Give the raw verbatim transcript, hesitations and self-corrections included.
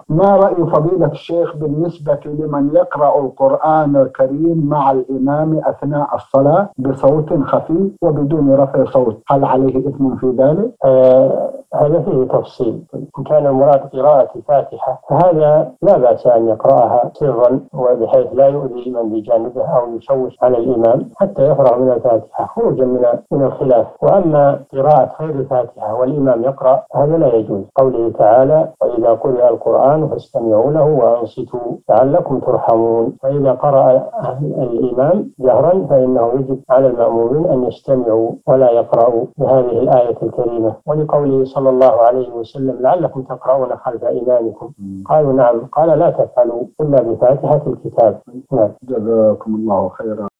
ما رأي فضيلة الشيخ بالنسبة لمن يقرأ القرآن الكريم مع الإمام أثناء الصلاة بصوت خفيف وبدون رفع صوت، هل عليه إثم في ذلك؟ آه هذا فيه تفصيل. إن كان المراد قراءة الفاتحة فهذا لا بأس أن يقرأها سرا وبحيث لا يؤذي من بجانبه أو يشوش على الإمام حتى يفرغ من الفاتحة خروجا من من الخلاف. وأما قراءة غير الفاتحة والإمام يقرأ هذا لا يجوز، قوله تعالى: وإذا قرئ القرآن فاستمعوا له وأنصتوا لعلكم ترحمون. فإذا قرأ الإمام جهرا فإنه يجب على المأمومين أن يستمعوا ولا يقرأوا بهذه الآية الكريمة، ولقوله صلى الله عليه وسلم: لعلكم تقرؤون خلف إمامكم. قالوا: نعم. قال: لا تفعلوا إلا بفاتحة الكتاب. نعم. جزاكم الله خيرا.